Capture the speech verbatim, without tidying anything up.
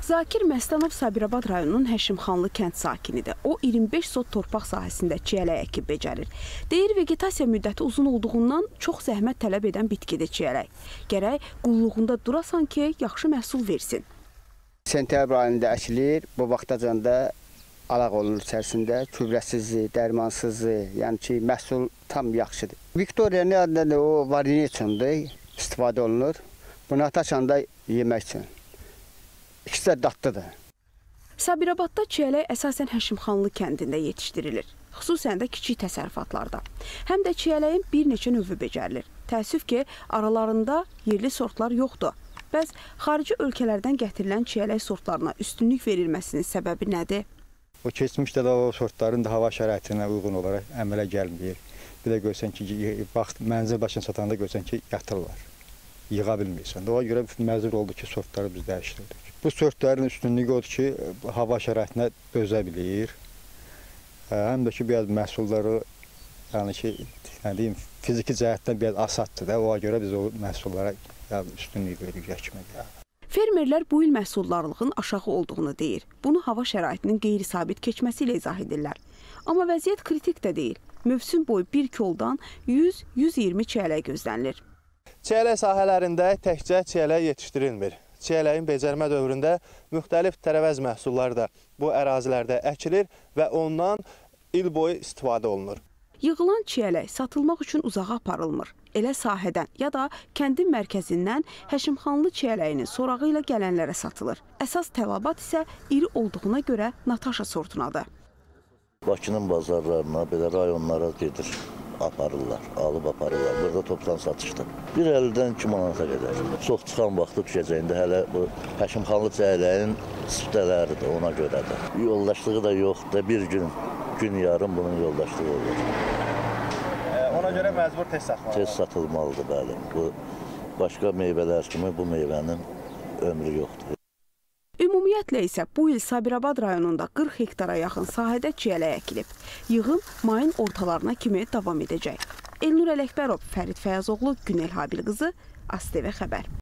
Zakir Məstanov Sabirabad rayonunun Həşimxanlı kənd sakinidir. O iyirmi beş sot torpaq sahəsində çiyələk əkib becərir. Deyir, vegetasiya müddəti uzun olduğundan çox zəhmət tələb edən bitkidir çiyələk. Gərək qulluğunda durasan ki, yaxşı məhsul versin. Sentyabr ayında əkilir, bu vaxtacan da alaq olur içərisində, gübrəsizdir, dərmansızdır, yəni ki, məhsul tam yaxşıdır. Viktoriyanın adında o varini üçündür, istifadə olunur. Bunu ataçan da yemək üçün. İkisi də dadlıdır. Sabirabadda çiyələk əsasən Həşimxanlı kəndində yetişdirilir. Xüsusən də kiçik təsərrüfatlarda. Həm də çiyələyin bir neçə növü becərilir. Təəssüf ki, aralarında yerli sortlar yoxdur. Bəs xarici ölkələrdən gətirilən çiyələk sortlarına üstünlük verilməsinin səbəbi nədir? O keçmişdə də o sortların da hava şəraitinə uyğun olaraq əmələ gəlməyir. Bir də görsən ki, vaxt mənzil başına çatanda görsən ki, yatırlar. Yığa bilmirsən. Ona görə məcbur oldu ki, sortları biz dəyişdirdik. Bu sortların üstünlüyü odur ki, hava şəraitinə dözə bilir. Həm də ki, biraz məhsulları, yəni ki, nə deyim, fiziki cəhətdən biraz asaddır da, ona görə biz o məhsullara üstünlük veririk əkməyə. Fermerlər bu il məhsuldarlığın aşağı olduğunu deyir. Bunu hava şəraitinin qeyri-sabit keçməsi ilə izah edirlər. Amma vəziyyət kritik də deyil. Mövsüm boyu bir koldan yüz yüz iyirmi çiyələk gözlənilir. Çiyələk sahələrində təkcə çiyələk yetişdirilmir. Çiyələyin becərmə dövründə müxtəlif tərəvəz məhsulları da bu ərazilərdə əkilir və ondan il boyu istifadə olunur. Yığılan çiyələk satılmaq üçün uzağa aparılmır. Elə sahədən ya da kəndin mərkəzindən Həşimxanlı çiyələyinin sorağı ilə gələnlərə satılır. Əsas tələbat isə iri olduğuna görə Nataşa sortunadır. Bakının bazarlarına, belə rayonlara gedir. Aparırlar, alıb aparırlar. Burada toptan satışdır. Bir əldən iki manata qədər. Çox çıxan vaxtı düşəcəyində hələ bu Həşimxanlı çiyələyin siftələridir ona görə də. Yoldaşlığı da yoxdur. Bir gün, gün yarım bunun yoldaşlığı olur. E, ona görə məcbur tez satmalıdır. Tez satılmalıdır, bəli. Bu başqa meyvələr kimi bu meyvənin ömrü yoxdur. Ümumiyyətlə isə bu il Sabirabad rayonunda qırx hektara yaxın sahədə çiyələk əkilib. Yığım mayın ortalarına kimi davam edəcək. Elnur Ələkbərov, Fərid Fəyazoğlu, Günel Habil qızı, ASTV xəbər.